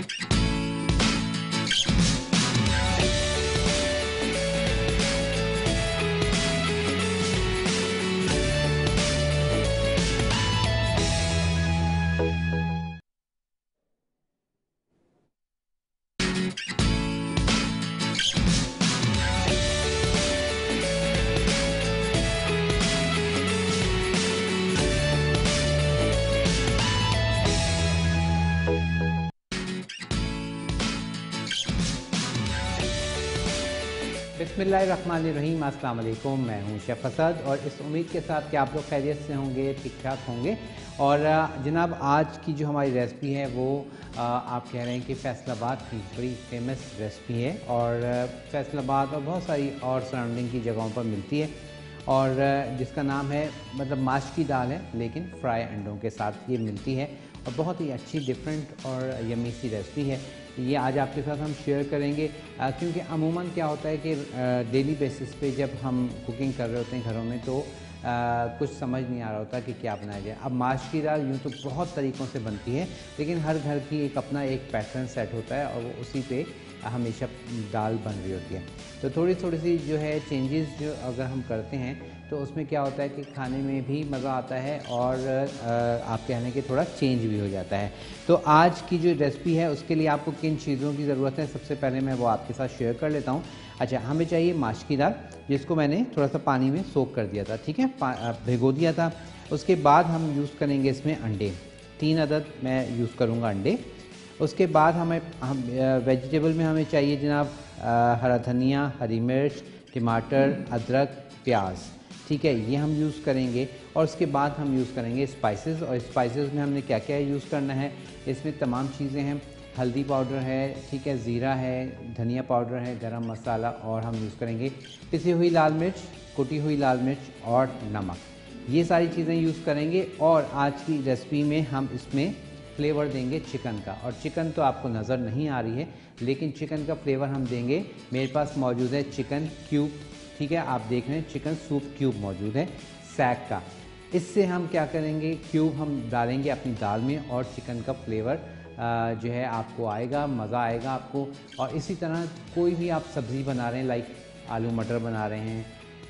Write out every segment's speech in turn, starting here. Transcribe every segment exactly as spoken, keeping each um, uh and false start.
बिस्मिल्लाहिर्रहमानिर्रहीम, अस्सलाम वालेकुम। मैं हूं शेफ़ असद और इस उम्मीद के साथ कि आप लोग खैरियत से होंगे, ठीक ठाक होंगे। और जनाब आज की जो हमारी रेसिपी है वो आप कह रहे हैं कि फैसलाबाद की बड़ी फेमस रेसिपी है और फैसलाबाद और बहुत सारी और सराउंडिंग की जगहों पर मिलती है और जिसका नाम है मतलब माश की दाल है लेकिन फ्राई अंडों के साथ ये मिलती है और बहुत ही अच्छी डिफरेंट और यमी सी रेसिपी है। ये आज आपके साथ हम शेयर करेंगे आ, क्योंकि अमूमन क्या होता है कि डेली बेसिस पे जब हम कुकिंग कर रहे होते हैं घरों में तो आ, कुछ समझ नहीं आ रहा होता कि क्या बनाया जाए। अब माश की दाल यूँ तो बहुत तरीक़ों से बनती है लेकिन हर घर की एक अपना एक पैटर्न सेट होता है और वो उसी पे हमेशा दाल बन रही होती है। तो थोड़ी थोड़ी सी जो है चेंजेस जो अगर हम करते हैं तो उसमें क्या होता है कि खाने में भी मज़ा आता है और आप कहने के थोड़ा चेंज भी हो जाता है। तो आज की जो रेसिपी है उसके लिए आपको किन चीज़ों की ज़रूरत है सबसे पहले मैं वो आपके साथ शेयर कर लेता हूँ। अच्छा, हमें चाहिए माश की दाल जिसको मैंने थोड़ा सा पानी में सोक कर दिया था, ठीक है, भिगो दिया था। उसके बाद हम यूज़ करेंगे इसमें अंडे, तीन अदद मैं यूज़ करूँगा अंडे। उसके बाद हमें हम वेजिटेबल में हमें चाहिए जनाब हरा धनिया, हरी मिर्च, टमाटर, अदरक, प्याज, ठीक है, ये हम यूज़ करेंगे। और उसके बाद हम यूज़ करेंगे स्पाइसेस और स्पाइसेस में हमने क्या क्या यूज़ करना है, इसमें तमाम चीज़ें हैं। हल्दी पाउडर है, ठीक है, ज़ीरा है, धनिया पाउडर है, गरम मसाला और हम यूज़ करेंगे पिसी हुई लाल मिर्च, कुटी हुई लाल मिर्च और नमक। ये सारी चीज़ें यूज़ करेंगे और आज की रेसिपी में हम इसमें फ्लेवर देंगे चिकन का। और चिकन तो आपको नज़र नहीं आ रही है लेकिन चिकन का फ्लेवर हम देंगे। मेरे पास मौजूद है चिकन क्यूब, ठीक है, आप देख रहे हैं चिकन सूप क्यूब मौजूद है सैक का। इससे हम क्या करेंगे, क्यूब हम डालेंगे अपनी दाल में और चिकन का फ्लेवर जो है आपको आएगा, मज़ा आएगा आपको। और इसी तरह कोई भी आप सब्ज़ी बना रहे हैं, लाइक आलू मटर बना रहे हैं,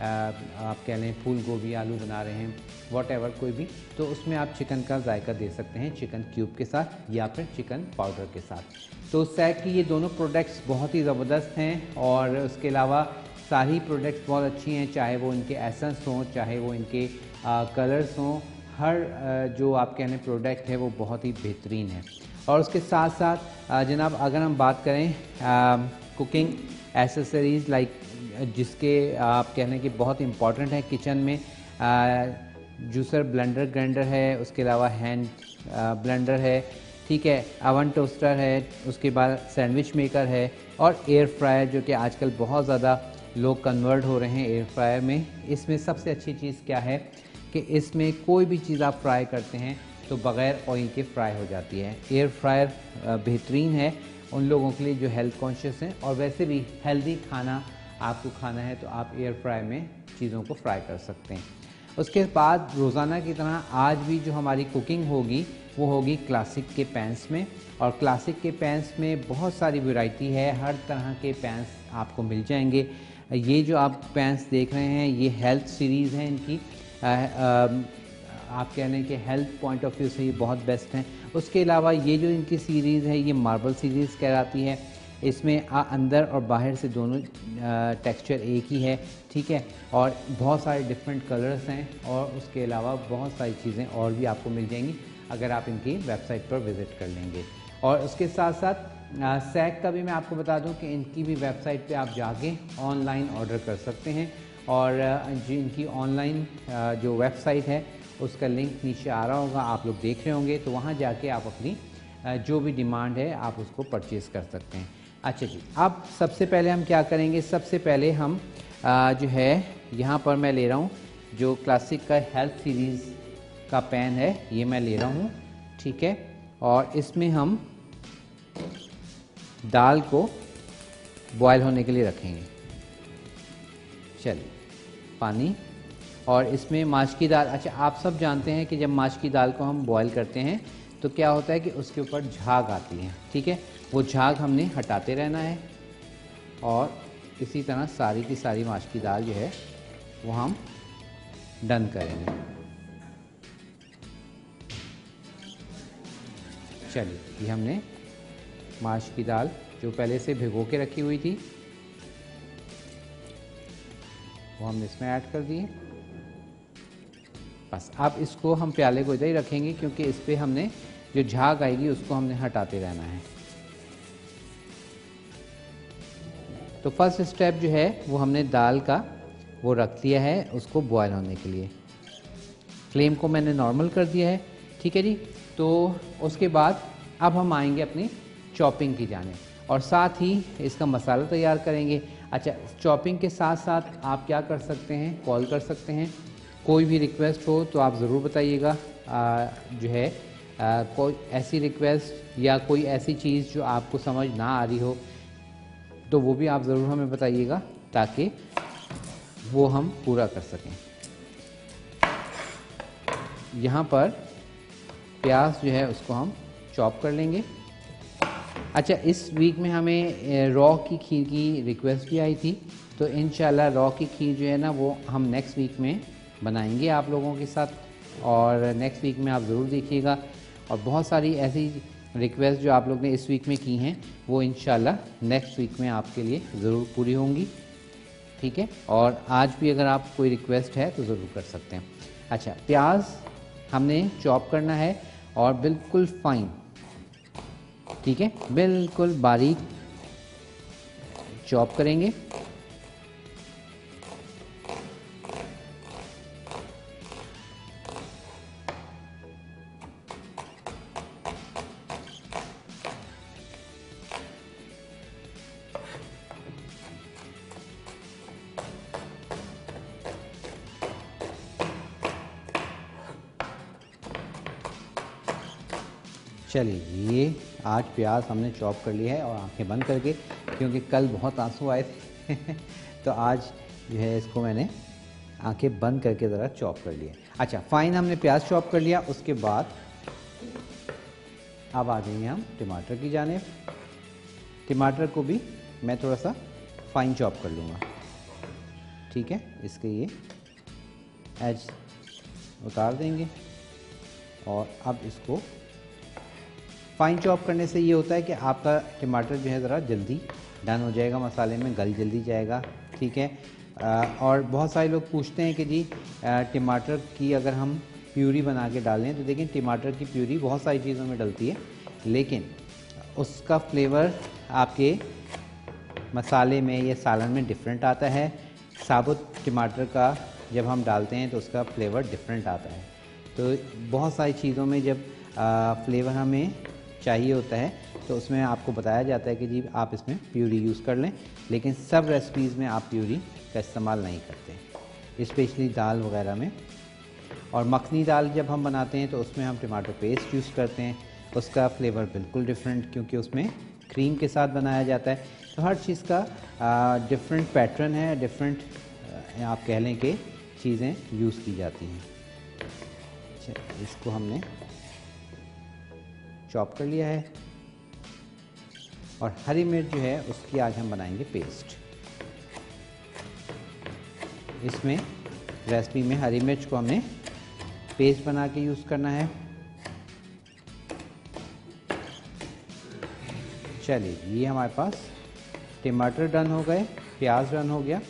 आप कह लें फूल गोभी आलू बना रहे हैं, वॉटेवर कोई भी, तो उसमें आप चिकन का जायका दे सकते हैं चिकन क्यूब के साथ या फिर चिकन पाउडर के साथ। तो सैक की ये दोनों प्रोडक्ट्स बहुत ही ज़बरदस्त हैं और उसके अलावा सारी प्रोडक्ट्स बहुत अच्छी हैं, चाहे वो इनके एसेंस हों, चाहे वो इनके कलर्स हों, हर आ, जो आप कहने प्रोडक्ट है वो बहुत ही बेहतरीन है। और उसके साथ साथ जनाब अगर हम बात करें कुकिंग एसेसरीज़ लाइक जिसके आप कहने की बहुत इम्पॉर्टेंट है किचन में, जूसर, ब्लेंडर, ग्राइंडर है, उसके अलावा हैंड ब्लेंडर है, ठीक है, अवन टोस्टर है, उसके बाद सैंडविच मेकर है और एयर फ्रायर जो कि आजकल बहुत ज़्यादा लोग कन्वर्ट हो रहे हैं एयर फ्रायर में। इसमें सबसे अच्छी चीज़ क्या है कि इसमें कोई भी चीज़ आप फ्राई करते हैं तो बग़ैर ऑयल के फ्राई हो जाती है। एयर फ्रायर बेहतरीन है उन लोगों के लिए जो हेल्थ कॉन्शियस हैं और वैसे भी हेल्दी खाना आपको खाना है तो आप एयर फ्राई में चीज़ों को फ्राई कर सकते हैं। उसके बाद रोज़ाना की तरह आज भी जो हमारी कुकिंग होगी वो होगी क्लासिक के पैंस में। और क्लासिक के पैंस में बहुत सारी वैरायटी है, हर तरह के पैंस आपको मिल जाएंगे। ये जो आप पैंस देख रहे हैं ये हेल्थ सीरीज़ हैं इनकी, आ, आ, आप कह लें कि हेल्थ पॉइंट ऑफ व्यू से ये बहुत बेस्ट हैं। उसके अलावा ये जो इनकी सीरीज़ है ये मार्बल सीरीज़ कहलाती है। इसमें आ, अंदर और बाहर से दोनों टेक्सचर एक ही है, ठीक है, और बहुत सारे डिफरेंट कलर्स हैं और उसके अलावा बहुत सारी चीज़ें और भी आपको मिल जाएंगी अगर आप इनकी वेबसाइट पर विज़िट कर लेंगे। और उसके साथ साथ सैक का भी मैं आपको बता दूं कि इनकी भी वेबसाइट पे आप जाके ऑनलाइन ऑर्डर कर सकते हैं और जो इनकी ऑनलाइन जो वेबसाइट है उसका लिंक नीचे आ रहा होगा, आप लोग देख रहे होंगे, तो वहाँ जाके आप अपनी जो भी डिमांड है आप उसको परचेज़ कर सकते हैं। अच्छा जी, अब सबसे पहले हम क्या करेंगे, सबसे पहले हम आ, जो है यहाँ पर मैं ले रहा हूँ जो क्लासिक का हेल्थ सीरीज़ का पैन है, ये मैं ले रहा हूँ, ठीक है, और इसमें हम दाल को बॉयल होने के लिए रखेंगे। चलिए, पानी और इसमें माश की दाल। अच्छा, आप सब जानते हैं कि जब माश की दाल को हम बॉयल करते हैं तो क्या होता है कि उसके ऊपर झाग आती है। ठीक है, वो झाग हमने हटाते रहना है और इसी तरह सारी की सारी माश की दाल जो है वो हम डन करेंगे। चलिए, ये हमने माश की दाल जो पहले से भिगो के रखी हुई थी वो हमने इसमें ऐड कर दिए। बस अब इसको हम प्याले को इधर ही रखेंगे क्योंकि इस पर हमने जो झाग आएगी उसको हमने हटाते रहना है। तो फर्स्ट स्टेप जो है वो हमने दाल का वो रख दिया है उसको बॉयल होने के लिए। फ्लेम को मैंने नॉर्मल कर दिया है। ठीक है जी, तो उसके बाद अब हम आएंगे अपनी चॉपिंग की जानिब और साथ ही इसका मसाला तैयार करेंगे। अच्छा, चॉपिंग के साथ साथ आप क्या कर सकते हैं, कॉल कर सकते हैं। कोई भी रिक्वेस्ट हो तो आप ज़रूर बताइएगा। जो है आ, कोई ऐसी रिक्वेस्ट या कोई ऐसी चीज़ जो आपको समझ ना आ रही हो तो वो भी आप ज़रूर हमें बताइएगा ताकि वो हम पूरा कर सकें। यहाँ पर प्याज जो है उसको हम चॉप कर लेंगे। अच्छा, इस वीक में हमें रॉ की खीर की रिक्वेस्ट भी आई थी, तो इंशाल्लाह रॉ की खीर जो है ना वो हम नेक्स्ट वीक में बनाएंगे आप लोगों के साथ, और नेक्स्ट वीक में आप ज़रूर देखिएगा। और बहुत सारी ऐसी रिक्वेस्ट जो आप लोग ने इस वीक में की हैं वो इंशाल्लाह नेक्स्ट वीक में आपके लिए ज़रूर पूरी होंगी। ठीक है, और आज भी अगर आप कोई रिक्वेस्ट है तो ज़रूर कर सकते हैं। अच्छा, प्याज हमने चॉप करना है और बिल्कुल फाइन, ठीक है, बिल्कुल बारीक चॉप करेंगे। चलिए, ये आज प्याज हमने चॉप कर लिया है और आंखें बंद करके, क्योंकि कल बहुत आंसू आए थे तो आज जो है इसको मैंने आंखें बंद करके ज़रा चॉप कर लिया। अच्छा, फाइन हमने प्याज चॉप कर लिया। उसके बाद अब आ जाएंगे हम टमाटर की जानिब। टमाटर को भी मैं थोड़ा सा फाइन चॉप कर लूँगा। ठीक है, इसके ये एज उतार देंगे और अब इसको फाइन चॉप करने से ये होता है कि आपका टमाटर जो है ज़रा जल्दी डन हो जाएगा, मसाले में गल जल्दी जाएगा। ठीक है, आ, और बहुत सारे लोग पूछते हैं कि जी टमाटर की अगर हम प्यूरी बना के डालें, तो देखिए टमाटर की प्यूरी बहुत सारी चीज़ों में डलती है, लेकिन उसका फ्लेवर आपके मसाले में या सालन में डिफरेंट आता है। साबुत टमाटर का जब हम डालते हैं तो उसका फ्लेवर डिफरेंट आता है। तो बहुत सारी चीज़ों में जब आ, फ्लेवर हमें चाहिए होता है तो उसमें आपको बताया जाता है कि जी आप इसमें प्यूरी यूज़ कर लें, लेकिन सब रेसिपीज़ में आप प्यूरी का इस्तेमाल नहीं करते, स्पेशली दाल वगैरह में। और मखनी दाल जब हम बनाते हैं तो उसमें हम टमाटर पेस्ट यूज़ करते हैं, उसका फ्लेवर बिल्कुल डिफरेंट, क्योंकि उसमें क्रीम के साथ बनाया जाता है। तो हर चीज़ का डिफरेंट पैटर्न है, डिफरेंट आप कह लें कि चीज़ें यूज़ की जाती हैं। अच्छा, इसको हमने चॉप कर लिया है और हरी मिर्च जो है उसकी आज हम बनाएंगे पेस्ट। इसमें रेसिपी में हरी मिर्च को हमने पेस्ट बना के यूज़ करना है। चलिए, ये हमारे पास टमाटर डन हो गए, प्याज डन हो गया,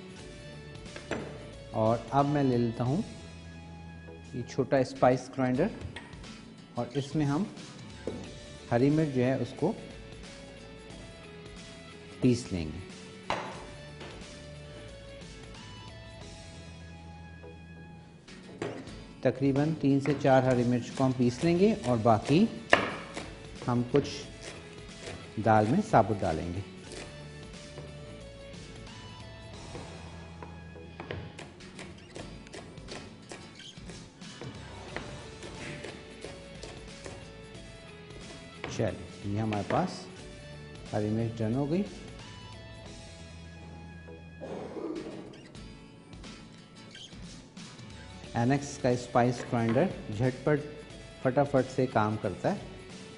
और अब मैं ले लेता हूँ ये छोटा स्पाइस ग्राइंडर और इसमें हम हरी मिर्च जो है उसको पीस लेंगे। तकरीबन तीन से चार हरी मिर्च को हम पीस लेंगे और बाकी हम कुछ दाल में साबुत डालेंगे। चलिए, ये हमारे पास हरी मिर्च डन हो गई। एनेक्स का स्पाइस ग्राइंडर झटपट फटाफट से काम करता है।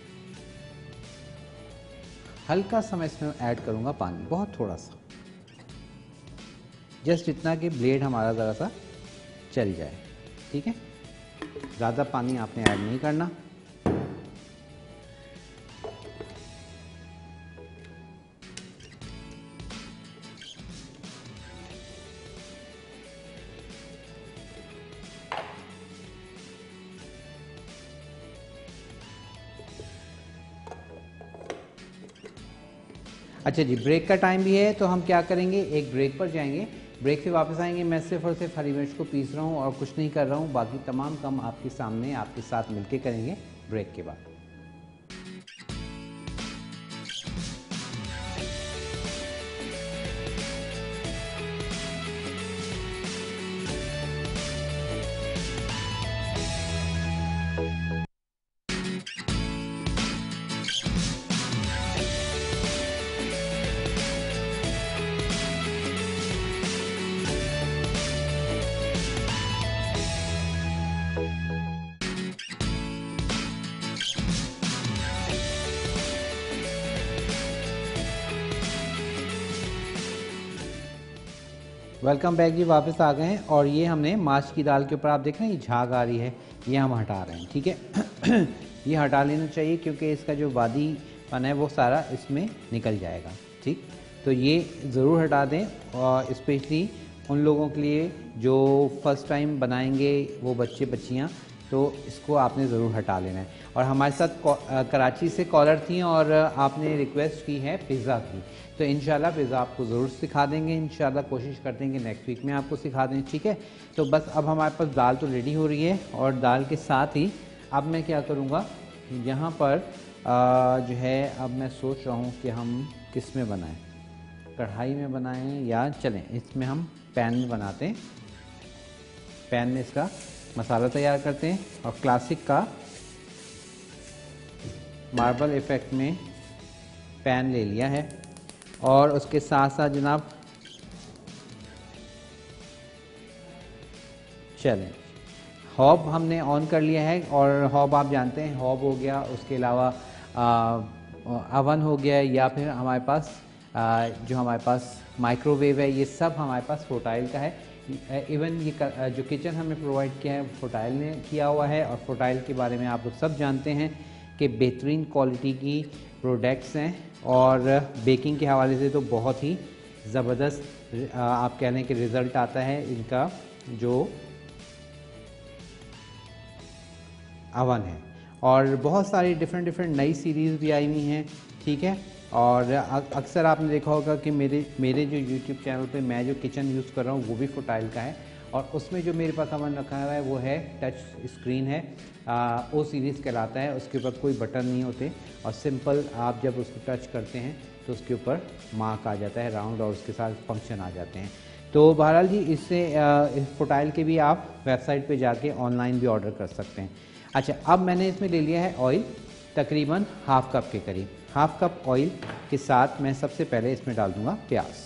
हल्का सा मैं इसमें ऐड करूँगा पानी, बहुत थोड़ा सा, जस्ट इतना कि ब्लेड हमारा ज़रा सा चल जाए। ठीक है, ज़्यादा पानी आपने ऐड नहीं करना। अच्छा जी, ब्रेक का टाइम भी है, तो हम क्या करेंगे, एक ब्रेक पर जाएंगे। ब्रेक से वापस आएंगे। मैं सिर्फ और सिर्फ हरी मिर्च को पीस रहा हूँ और कुछ नहीं कर रहा हूँ। बाकी तमाम काम आपके सामने आपके साथ मिलके करेंगे ब्रेक के बाद। वेलकम बैक जी, वापस आ गए हैं। और ये हमने माश की दाल के ऊपर आप देख रहे हैं ये झाग आ रही है, ये हम हटा रहे हैं। ठीक है ये हटा लेना चाहिए क्योंकि इसका जो वादीपन है वो सारा इसमें निकल जाएगा। ठीक, तो ये ज़रूर हटा दें, और स्पेशली उन लोगों के लिए जो फर्स्ट टाइम बनाएंगे, वो बच्चे बच्चियाँ, तो इसको आपने ज़रूर हटा लेना है। और हमारे साथ कराची से कॉलर थी और आपने रिक्वेस्ट की है पिज़्ज़ा की, तो इंशाल्लाह पिज़्ज़ा आपको ज़रूर सिखा देंगे। इंशाल्लाह कोशिश करते हैं कि नेक्स्ट वीक में आपको सिखा दें। ठीक है, तो बस अब हमारे पास दाल तो रेडी हो रही है, और दाल के साथ ही अब मैं क्या करूँगा, यहाँ पर आ, जो है अब मैं सोच रहा हूँ कि हम किस में बनाएँ, कढ़ाई में बनाएँ या चलें इसमें हम पैन में बनाते हैं। पैन में इसका मसाला तैयार करते हैं, और क्लासिक का मार्बल इफ़ेक्ट में पैन ले लिया है। और उसके साथ साथ जनाब चलें, हॉब हमने ऑन कर लिया है। और हॉब आप जानते हैं, हॉब हो गया, उसके अलावा अवन हो गया, या फिर हमारे पास आ, जो हमारे पास माइक्रोवेव है, ये सब हमारे पास फोटाइल का है। इवन ये जो किचन हमें प्रोवाइड किया है फोटाइल ने किया हुआ है। और फोटाइल के बारे में आप लोग सब जानते हैं कि बेहतरीन क्वालिटी की प्रोडक्ट्स हैं, और बेकिंग के हवाले से तो बहुत ही ज़बरदस्त आप कह लें कि रिज़ल्ट आता है इनका जो अवन है। और बहुत सारी डिफरेंट डिफरेंट नई सीरीज़ भी आई हुई हैं। ठीक है, और अक्सर आपने देखा होगा कि मेरे मेरे जो यूट्यूब चैनल पे मैं जो किचन यूज़ कर रहा हूँ वो भी फोटाइल का है, और उसमें जो मेरे पास अवन रखा हुआ है वो है टच स्क्रीन है, ओ सीरीज़ कहलाता है। उसके ऊपर कोई बटन नहीं होते, और सिंपल आप जब उसको टच करते हैं तो उसके ऊपर मार्क आ जाता है राउंड, और उसके साथ फंक्शन आ जाते हैं। तो बहरहाल जी, इससे इस फोटाइल के भी आप वेबसाइट पे जाके ऑनलाइन भी ऑर्डर कर सकते हैं। अच्छा, अब मैंने इसमें ले लिया है ऑयल, तकरीबन हाफ कप के करीब। हाफ कप ऑयल के साथ मैं सबसे पहले इसमें डाल दूंगा प्याज।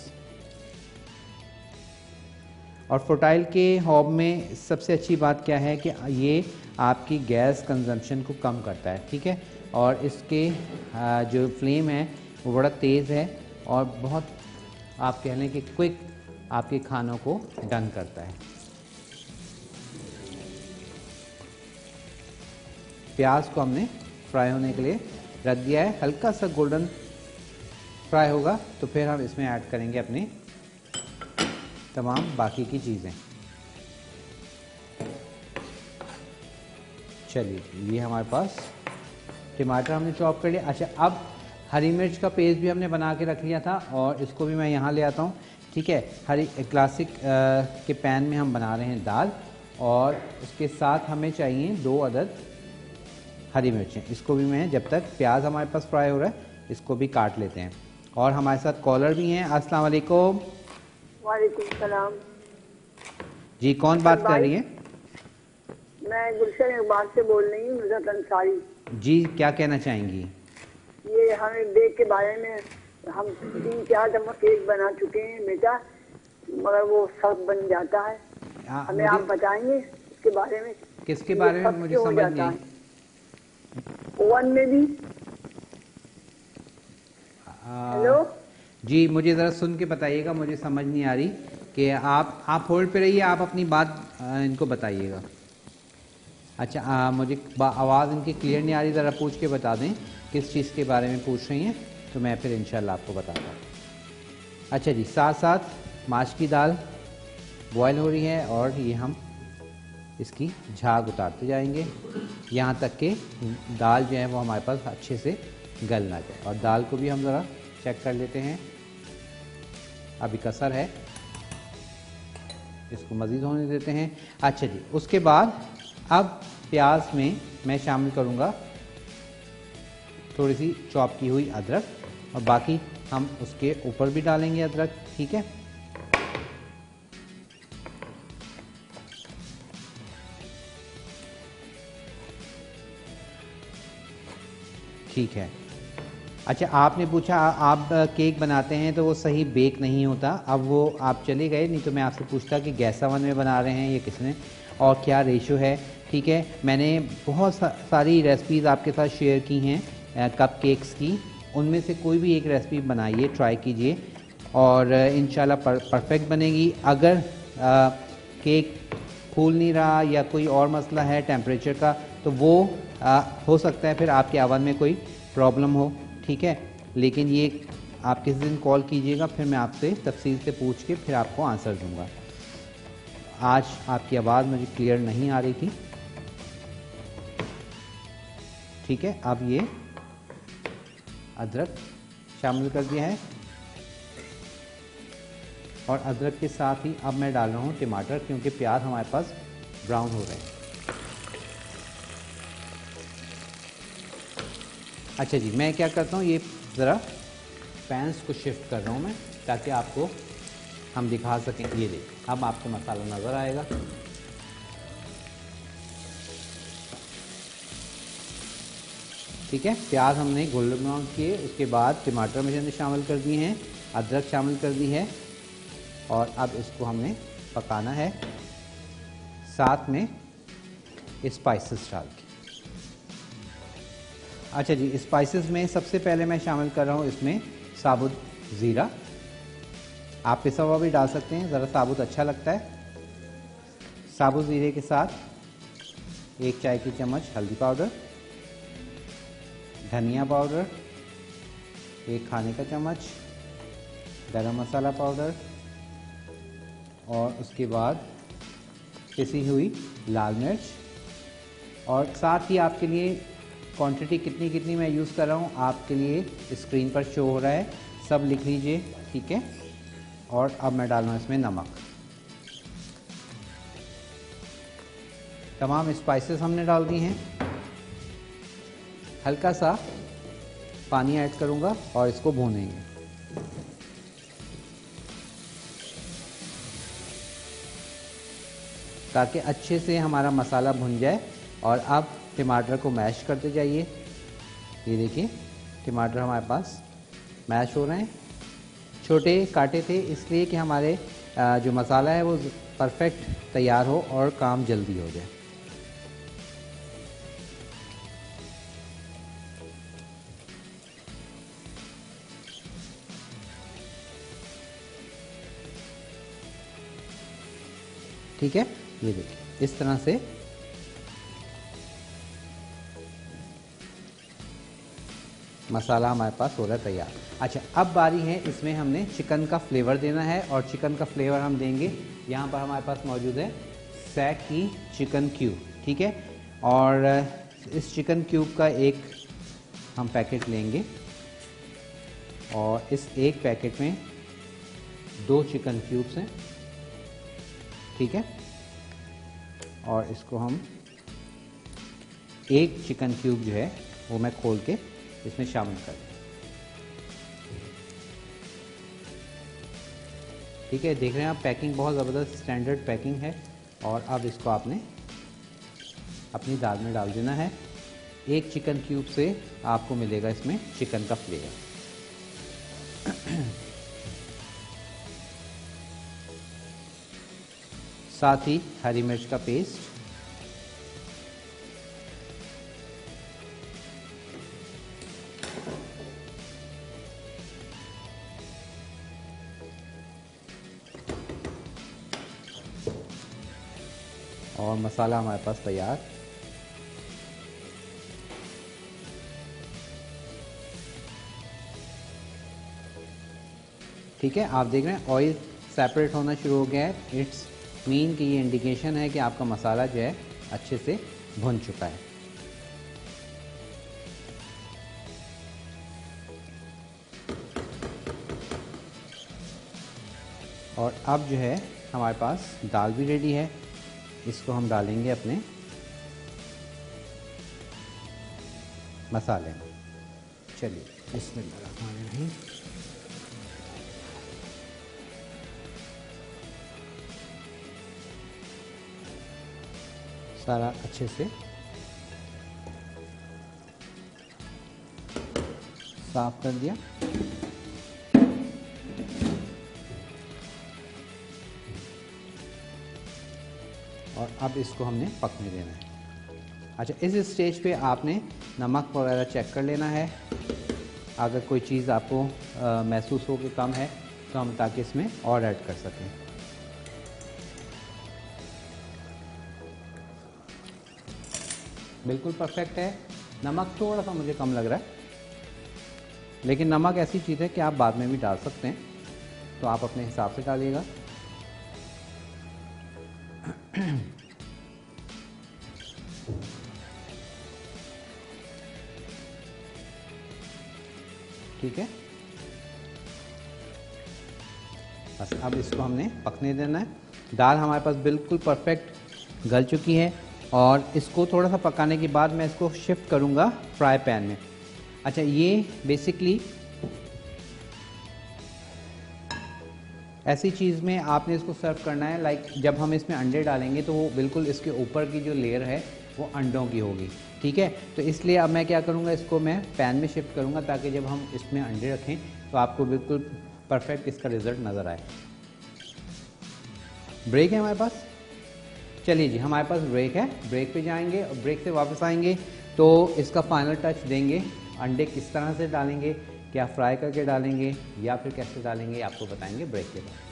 और फोटाइल के हॉब में सबसे अच्छी बात क्या है कि ये आपकी गैस कंजम्पशन को कम करता है। ठीक है, और इसके जो फ्लेम है वो बड़ा तेज़ है, और बहुत आप कह लें कि क्विक आपके खानों को डन करता है। प्याज को हमने फ्राई होने के लिए रख दिया है, हल्का सा गोल्डन फ्राई होगा तो फिर हम इसमें ऐड करेंगे अपने तमाम बाकी की चीज़ें। चलिए, ये हमारे पास टमाटर हमने चॉप कर लिया। अच्छा, अब हरी मिर्च का पेस्ट भी हमने बना के रख लिया था, और इसको भी मैं यहाँ ले आता हूँ। ठीक है, हरी क्लासिक के पैन में हम बना रहे हैं दाल, और उसके साथ हमें चाहिए दो अदद हरी मिर्चें। इसको भी मैं, जब तक प्याज हमारे पास फ्राई हो रहा है, इसको भी काट लेते हैं। और हमारे साथ कॉलर भी हैं। अस्सलाम वालेकुम। वालेकुम सलाम जी, कौन बात कर रही है? मैं गुलशन इकबाल से बोल रही हूँ, नुसरत अंसारी। जी, क्या कहना चाहेंगी? ये हमें बेक के बारे में, हम तीन चार दफा केक बना चुके हैं बेटा, मगर वो सब बन जाता है। आ, हमें आप बताएंगे इसके बारे में? किसके बारे में? मुझे समझ नहीं। ओवन में भी। हेलो जी, मुझे ज़रा सुन के बताइएगा, मुझे समझ नहीं आ रही कि आप आप होल्ड पे रहिए, आप अपनी बात आ, इनको बताइएगा। अच्छा, आ, मुझे आवाज़ इनकी क्लियर नहीं आ रही, ज़रा पूछ के बता दें किस चीज़ के बारे में पूछ रही हैं, तो मैं फिर इंशाल्लाह आपको बताता हूँ। अच्छा जी, साथ साथ माश की दाल बॉयल हो रही है और ये हम इसकी झाग उतारते जाएंगे यहाँ तक कि दाल जो है वो हमारे पास अच्छे से गल ना जाए। और दाल को भी हम ज़रा चेक कर लेते हैं, अभी कसर है, इसको मज़ीद होने देते हैं। अच्छा जी, उसके बाद अब प्याज में मैं शामिल करूँगा थोड़ी सी चॉप की हुई अदरक, और बाकी हम उसके ऊपर भी डालेंगे अदरक। ठीक है, ठीक है। अच्छा, आपने पूछा आप केक बनाते हैं तो वो सही बेक नहीं होता। अब वो आप चले गए, नहीं तो मैं आपसे पूछता कि गैस ओवन में बना रहे हैं ये किसने और क्या रेशो है। ठीक है, मैंने बहुत सा, सारी रेसिपीज़ आपके साथ शेयर की हैं कप केक्स की, उनमें से कोई भी एक रेसिपी बनाइए, ट्राई कीजिए और इंशाल्लाह पर, परफेक्ट बनेगी। अगर आ, केक फूल नहीं रहा या कोई और मसला है टेम्परेचर का, तो वो आ, हो सकता है फिर आपके ओवन में कोई प्रॉब्लम हो। ठीक है, लेकिन ये आप किसी दिन कॉल कीजिएगा, फिर मैं आपसे तफसील से पूछ के फिर आपको आंसर दूंगा। आज आपकी आवाज़ मुझे क्लियर नहीं आ रही थी। ठीक है, अब ये अदरक शामिल कर दिया है और अदरक के साथ ही अब मैं डाल रहा हूँ टमाटर, क्योंकि प्याज हमारे पास ब्राउन हो रहे हैं। अच्छा जी, मैं क्या करता हूँ, ये ज़रा पैंस को शिफ्ट कर रहा हूँ मैं, ताकि आपको हम दिखा सकें। ये देखिए, अब आपको मसाला नज़र आएगा। ठीक है, प्याज हमने गोल्डन ब्राउन किए, उसके बाद टमाटर में हमने शामिल कर दिए हैं, अदरक शामिल कर दी है और अब इसको हमने पकाना है, साथ में स्पाइसेस डाल के। अच्छा जी, स्पाइसेस में सबसे पहले मैं शामिल कर रहा हूँ इसमें साबुत ज़ीरा। आप पिसा हुआ भी डाल सकते हैं, ज़रा साबुत अच्छा लगता है। साबुत ज़ीरे के साथ एक चाय की चम्मच हल्दी पाउडर, धनिया पाउडर एक खाने का चम्मच, गरम मसाला पाउडर और उसके बाद पिसी हुई लाल मिर्च। और साथ ही आपके लिए क्वांटिटी कितनी कितनी मैं यूज़ कर रहा हूँ आपके लिए स्क्रीन पर शो हो रहा है, सब लिख लीजिए। ठीक है, और अब मैं डाल रहा हूँ इसमें नमक। तमाम स्पाइसेस हमने डाल दी हैं, हल्का सा पानी ऐड करूँगा और इसको भूनेंगे। ताकि अच्छे से हमारा मसाला भुन जाए। और अब टमाटर को मैश करते जाइए। ये देखिए, टमाटर हमारे पास मैश हो रहे हैं। छोटे काटे थे इसलिए कि हमारे जो मसाला है वो परफेक्ट तैयार हो और काम जल्दी हो जाए। ठीक है, ये देखिए इस तरह से मसाला हमारे पास हो रहा है तैयार। अच्छा, अब बारी है इसमें हमने चिकन का फ्लेवर देना है और चिकन का फ्लेवर हम देंगे। यहाँ पर हमारे पास मौजूद है सैक की चिकन क्यूब। ठीक है, और इस चिकन क्यूब का एक हम पैकेट लेंगे और इस एक पैकेट में दो चिकन क्यूब्स हैं। ठीक है, और इसको हम एक चिकन क्यूब जो है वो मैं खोल के इसमें शामिल कर दें। ठीक है, देख रहे हैं आप, पैकिंग बहुत ज़बरदस्त स्टैंडर्ड पैकिंग है। और अब इसको आपने अपनी दाल में डाल देना है। एक चिकन क्यूब से आपको मिलेगा इसमें चिकन का फ्लेवर। साथ ही हरी मिर्च का पेस्ट, और मसाला हमारे पास तैयार। ठीक है, आप देख रहे हैं ऑयल सेपरेट होना शुरू हो गया है। इट्स मीन कि ये इंडिकेशन है कि आपका मसाला जो है अच्छे से भुन चुका है। और अब जो है हमारे पास दाल भी रेडी है, इसको हम डालेंगे अपने मसाले में। चलिए बिस्मिल्लाहिर्रहमानिर्रहीम। सारा अच्छे से साफ कर दिया। और अब इसको हमने पकने देना है। अच्छा, इस स्टेज पे आपने नमक वगैरह चेक कर लेना है। अगर कोई चीज़ आपको आ, महसूस हो कि कम है तो हम ताकि इसमें और ऐड कर सकें। बिल्कुल परफेक्ट है। नमक थोड़ा सा मुझे कम लग रहा है, लेकिन नमक ऐसी चीज़ है कि आप बाद में भी डाल सकते हैं, तो आप अपने हिसाब से डालिएगा। ठीक है, बस अब इसको हमने पकने देना है। दाल हमारे पास बिल्कुल परफेक्ट गल चुकी है और इसको थोड़ा सा पकाने के बाद मैं इसको शिफ्ट करूंगा फ्राई पैन में। अच्छा, ये बेसिकली ऐसी चीज़ में आपने इसको सर्व करना है, लाइक जब हम इसमें अंडे डालेंगे तो वो बिल्कुल इसके ऊपर की जो लेयर है वो अंडों की होगी। ठीक है, तो इसलिए अब मैं क्या करूँगा, इसको मैं पैन में शिफ्ट करूँगा ताकि जब हम इसमें अंडे रखें तो आपको बिल्कुल परफेक्ट इसका रिज़ल्ट नज़र आए। ब्रेक है हमारे पास। चलिए जी, हमारे पास ब्रेक है। ब्रेक पे जाएंगे और ब्रेक से वापस आएंगे तो इसका फाइनल टच देंगे। अंडे किस तरह से डालेंगे, क्या फ्राई करके डालेंगे या फिर कैसे डालेंगे, आपको बताएंगे ब्रेक के बाद।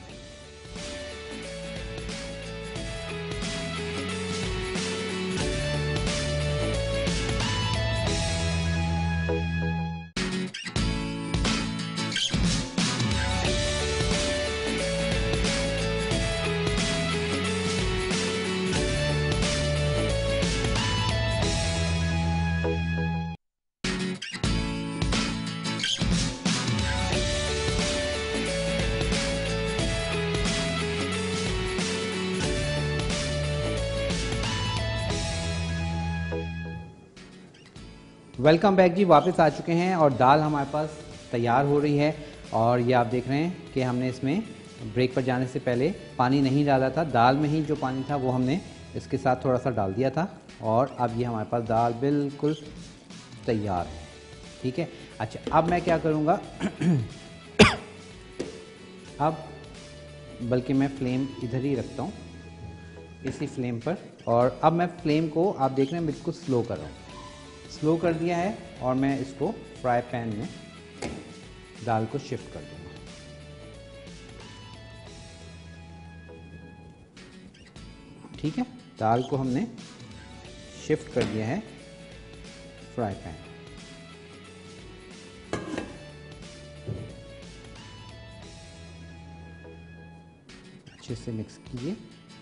वेलकम बैक जी, वापस आ चुके हैं और दाल हमारे पास तैयार हो रही है। और ये आप देख रहे हैं कि हमने इसमें ब्रेक पर जाने से पहले पानी नहीं डाला था। दाल में ही जो पानी था वो हमने इसके साथ थोड़ा सा डाल दिया था और अब ये हमारे पास दाल बिल्कुल तैयार है। ठीक है, अच्छा अब मैं क्या करूँगा अब बल्कि मैं फ्लेम इधर ही रखता हूँ, इसी फ्लेम पर। और अब मैं फ्लेम को आप देख रहे हैं बिल्कुल स्लो कर रहा हूँ। स्लो कर दिया है और मैं इसको फ्राई पैन में दाल को शिफ्ट कर दूंगा। ठीक है, दाल को हमने शिफ्ट कर दिया है फ्राई पैन। अच्छे से मिक्स कीजिए।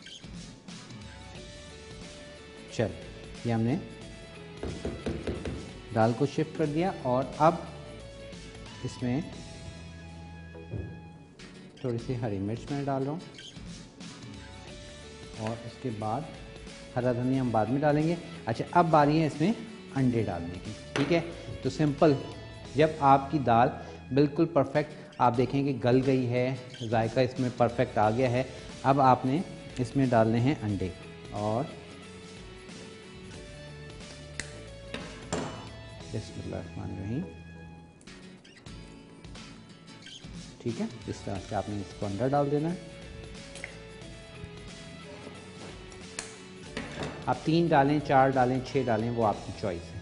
चल, ये हमने दाल को शिफ्ट कर दिया और अब इसमें थोड़ी सी हरी मिर्च मैं डाल रहा हूँ और उसके बाद हरा धनिया हम बाद में डालेंगे। अच्छा, अब बारी है इसमें अंडे डालने की। ठीक है, तो सिंपल, जब आपकी दाल बिल्कुल परफेक्ट आप देखें कि गल गई है, जायका इसमें परफेक्ट आ गया है, अब आपने इसमें डालने हैं अंडे। और बिस्मिल्लाहिर्रहमानिर्रहीम। ठीक है, इस तरह से आपने इसको अंदर डाल देना है। आप तीन डालें, चार डालें, छः डालें, वो आपकी चॉइस है।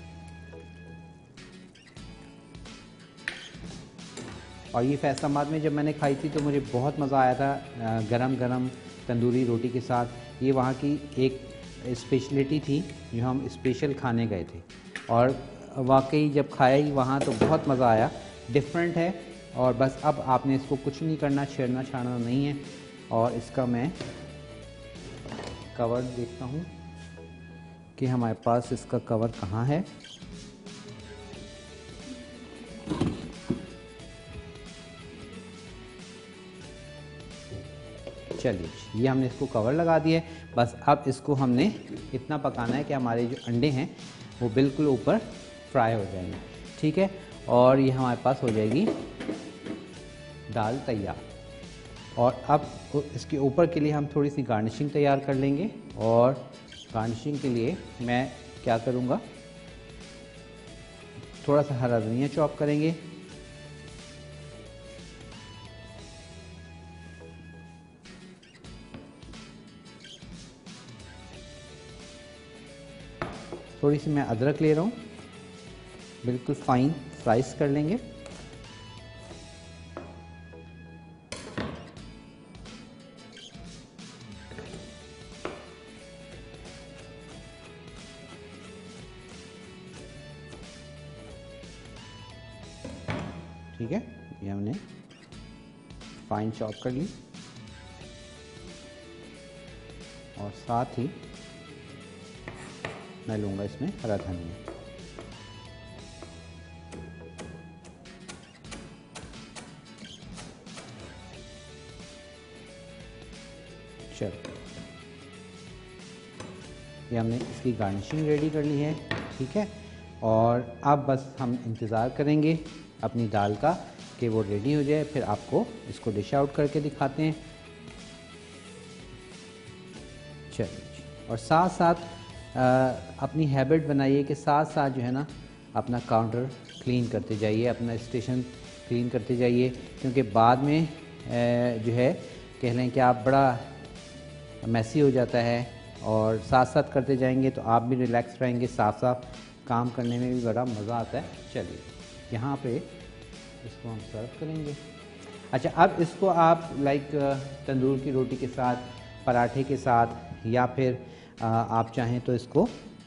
और ये फैसलाबाद में जब मैंने खाई थी तो मुझे बहुत मज़ा आया था गरम गरम तंदूरी रोटी के साथ। ये वहाँ की एक स्पेशलिटी थी जो हम स्पेशल खाने गए थे, और वाकई जब खाया ही वहाँ तो बहुत मज़ा आया, डिफरेंट है। और बस अब आपने इसको कुछ नहीं करना, छेड़ना छाड़ना नहीं है। और इसका मैं कवर देखता हूँ कि हमारे पास इसका कवर कहाँ है। चलिए, ये हमने इसको कवर लगा दिया है। बस अब इसको हमने इतना पकाना है कि हमारे जो अंडे हैं वो बिल्कुल ऊपर फ्राई हो जाएंगे, ठीक है। और ये हमारे पास हो जाएगी दाल तैयार। और अब इसके ऊपर के लिए हम थोड़ी सी गार्निशिंग तैयार कर लेंगे। और गार्निशिंग के लिए मैं क्या करूँगा, थोड़ा सा हरा धनिया चॉप करेंगे, थोड़ी सी मैं अदरक ले रहा हूँ, बिल्कुल फाइन स्लाइस कर लेंगे। ठीक है, ये हमने फाइन चॉप कर ली। और साथ ही मैं लूँगा इसमें हरा धनिया। चलो, ये हमने इसकी गार्निशिंग रेडी कर ली है, ठीक है। और अब बस हम इंतज़ार करेंगे अपनी दाल का कि वो रेडी हो जाए, फिर आपको इसको डिश आउट करके दिखाते हैं। चलिए, और साथ साथ आ, अपनी हैबिट बनाइए कि साथ साथ जो है ना अपना काउंटर क्लीन करते जाइए, अपना स्टेशन क्लीन करते जाइए, क्योंकि बाद में आ, जो है कह लें कि आप बड़ा मैसी हो जाता है। और साथ साथ करते जाएंगे तो आप भी रिलैक्स रहेंगे, साफ साफ काम करने में भी बड़ा मज़ा आता है। चलिए, यहाँ पे इसको हम सर्व करेंगे। अच्छा, अब इसको आप लाइक तंदूर की रोटी के साथ, पराठे के साथ, या फिर आ, आप चाहें तो इसको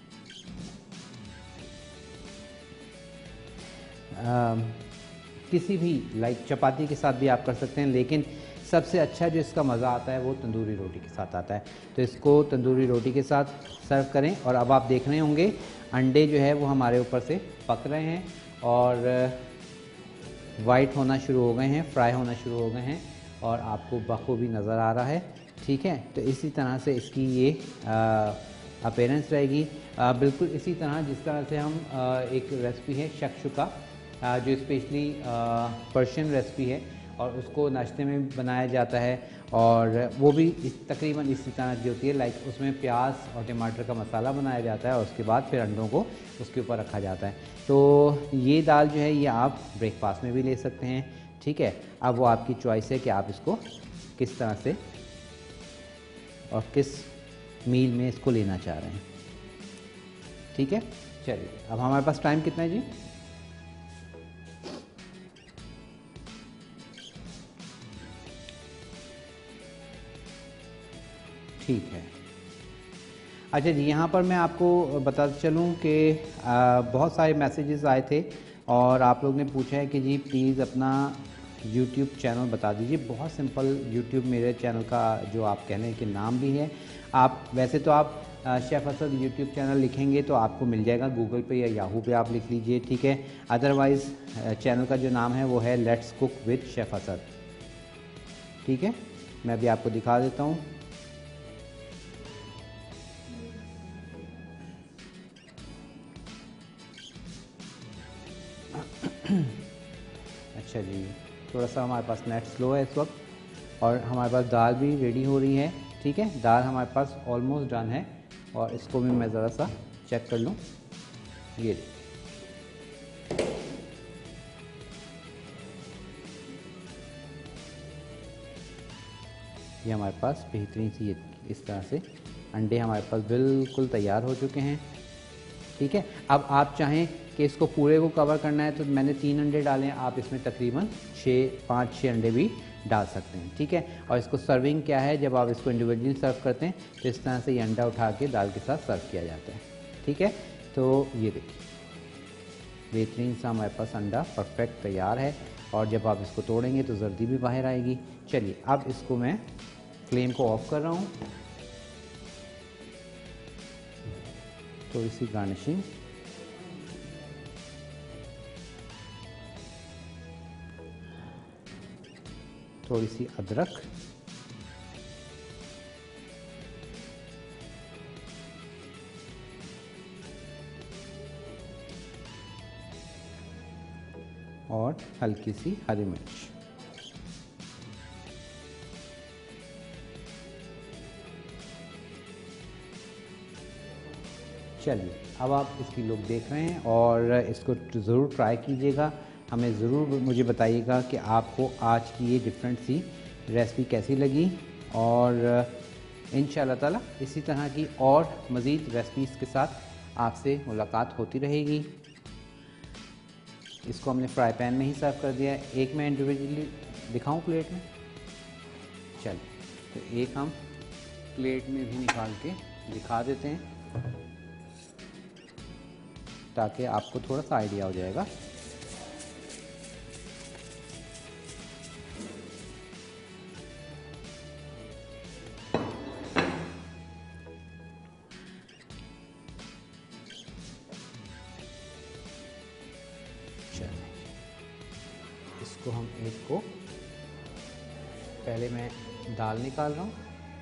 आ, किसी भी लाइक चपाती के साथ भी आप कर सकते हैं, लेकिन सबसे अच्छा जो इसका मज़ा आता है वो तंदूरी रोटी के साथ आता है। तो इसको तंदूरी रोटी के साथ सर्व करें। और अब आप देख रहे होंगे अंडे जो है वो हमारे ऊपर से पक रहे हैं और वाइट होना शुरू हो गए हैं, फ्राई होना शुरू हो गए हैं, और आपको बखूबी नज़र आ रहा है, ठीक है। तो इसी तरह से इसकी ये अपीयरेंस रहेगी, आ, बिल्कुल इसी तरह जिस तरह से हम आ, एक रेसिपी है शक्शुका, जो स्पेशली पर्शियन रेसिपी है और उसको नाश्ते में बनाया जाता है, और वो भी इस तकरीबन इसी तरह की होती है। लाइक उसमें प्याज और टमाटर का मसाला बनाया जाता है और उसके बाद फिर अंडों को उसके ऊपर रखा जाता है। तो ये दाल जो है ये आप ब्रेकफास्ट में भी ले सकते हैं, ठीक है। अब वो आपकी चॉइस है कि आप इसको किस तरह से और किस मील में इसको लेना चाह रहे हैं, ठीक है। चलिए, अब हमारे पास टाइम कितना है जी? ठीक है। अच्छा जी, यहाँ पर मैं आपको बताते चलूँ कि बहुत सारे मैसेजेस आए थे और आप लोग ने पूछा है कि जी प्लीज़ अपना यूट्यूब चैनल बता दीजिए। बहुत सिंपल यूट्यूब मेरे चैनल का जो आप कह लें कि नाम भी है। आप वैसे तो आप शेफ़ असद यूट्यूब चैनल लिखेंगे तो आपको मिल जाएगा गूगल पे या याहू पे, आप लिख लीजिए, ठीक है। अदरवाइज़ चैनल का जो नाम है वो है let's cook with chef Asad, ठीक है। मैं अभी आपको दिखा देता हूँ। अच्छा जी, थोड़ा सा हमारे पास नेट स्लो है इस वक्त, और हमारे पास दाल भी रेडी हो रही है, ठीक है। दाल हमारे पास ऑलमोस्ट डन है, और इसको भी मैं ज़रा सा चेक कर लूँ। ये ये हमारे पास बेहतरीन सी इस तरह से अंडे हमारे पास बिल्कुल तैयार हो चुके हैं, ठीक है। अब आप चाहें कि इसको पूरे को कवर करना है तो मैंने तीन अंडे डाले हैं, आप इसमें तकरीबन छः पाँच छः अंडे भी डाल सकते हैं, ठीक है। और इसको सर्विंग क्या है, जब आप इसको इंडिविजुअली सर्व करते हैं तो इस तरह से ये अंडा उठा के दाल के साथ सर्व किया जाता है, ठीक है। तो ये देखिए बेहतरीन सा हमारे पास अंडा परफेक्ट तैयार है, और जब आप इसको तोड़ेंगे तो जर्दी भी बाहर आएगी। चलिए अब इसको मैं फ्लेम को ऑफ कर रहा हूँ, थोड़ी सी गार्निशिंग, थोड़ी सी अदरक, और हल्की सी हरी मिर्च। चलिए अब आप इसकी लुक देख रहे हैं और इसको ज़रूर ट्राई कीजिएगा। हमें ज़रूर मुझे बताइएगा कि आपको आज की ये डिफरेंट सी रेसिपी कैसी लगी, और इंशाल्लाह ताला इसी तरह की और मज़ीद रेसिपीज़ के साथ आपसे मुलाकात होती रहेगी। इसको हमने फ्राई पैन में ही सर्व कर दिया है। एक मैं इंडिविजुअली दिखाऊं प्लेट में, चलिए तो एक हम प्लेट में भी निकाल के दिखा देते हैं ताकि आपको थोड़ा सा आइडिया हो जाएगा। इसको हम एक को पहले मैं दाल निकाल रहा हूँ,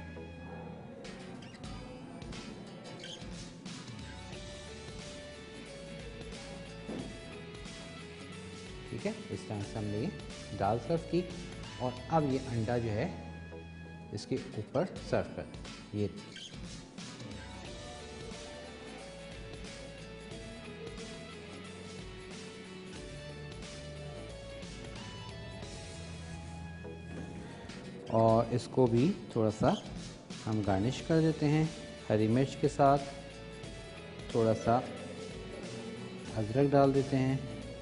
ठीक है। इस तरह से हमने ये दाल सर्व की, और अब ये अंडा जो है इसके ऊपर सर्व कर ये और इसको भी थोड़ा सा हम गार्निश कर देते हैं हरी मिर्च के साथ, थोड़ा सा अदरक डाल देते हैं,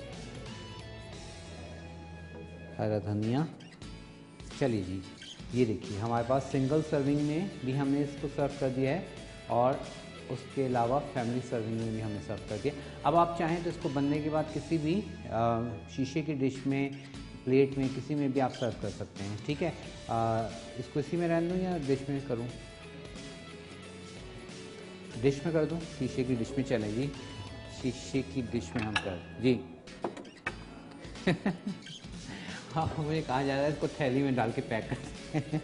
हरा धनिया। चलिए जी, ये देखिए हमारे पास सिंगल सर्विंग में भी हमने इसको सर्व कर दिया है, और उसके अलावा फैमिली सर्विंग में भी हमने सर्व कर दिया। अब आप चाहें तो इसको बनने के बाद किसी भी आ, शीशे की डिश में, प्लेट में, किसी में भी आप सर्व कर सकते हैं, ठीक है। आ, इसको इसी में रहने दूँ या डिश में करूँ? डिश में कर दूँ, शीशे की डिश में चलेगी। शीशे की डिश में हम कर जी हाँ, मुझे कहा जा रहा है इसको थैली में डाल के पैक कर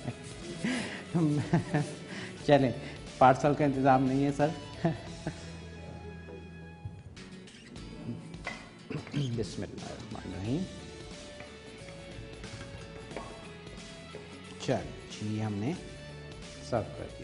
चलें, पार्सल का इंतज़ाम नहीं है सर बिस्मिल्लाहिर्रहमानिर्रहीम। चल जी, हमने सर्व कर दिया।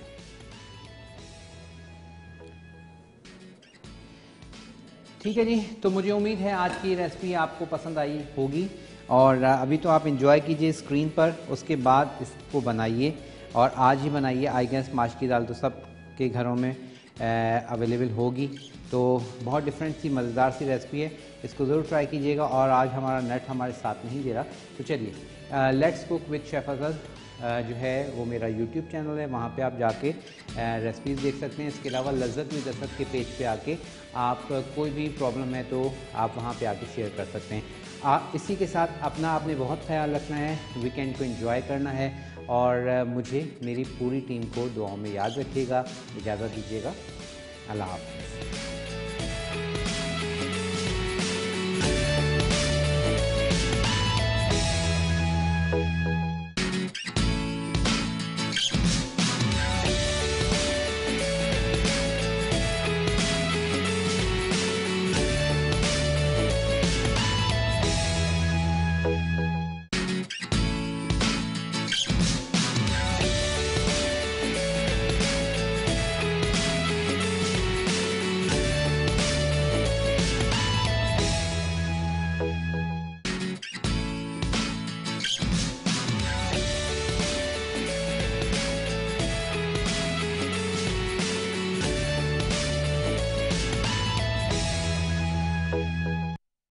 ठीक है जी, तो मुझे उम्मीद है आज की रेसिपी आपको पसंद आई होगी, और अभी तो आप इंजॉय कीजिए स्क्रीन पर, उसके बाद इसको बनाइए, और आज ही बनाइए। आई गेस माश की दाल तो सब के घरों में अवेलेबल होगी, तो बहुत डिफरेंट सी मज़ेदार सी रेसिपी है, इसको ज़रूर ट्राई कीजिएगा। और आज हमारा नेट हमारे साथ नहीं दे रहा, तो चलिए let's cook with chef Asad जो है वो मेरा यूट्यूब चैनल है, वहाँ पे आप जाके रेसिपीज़ देख सकते हैं। इसके अलावा लज़्ज़त विद असद के पेज पे आके आप कोई भी प्रॉब्लम है तो आप वहाँ पे आके शेयर कर सकते हैं। आ, इसी के साथ अपना आपने बहुत ख्याल रखना है, वीकेंड को एंजॉय करना है, और मुझे मेरी पूरी टीम को दुआओं में याद रखिएगा। इजाज़त दीजिएगा, अल्लाह हाफ़िज़।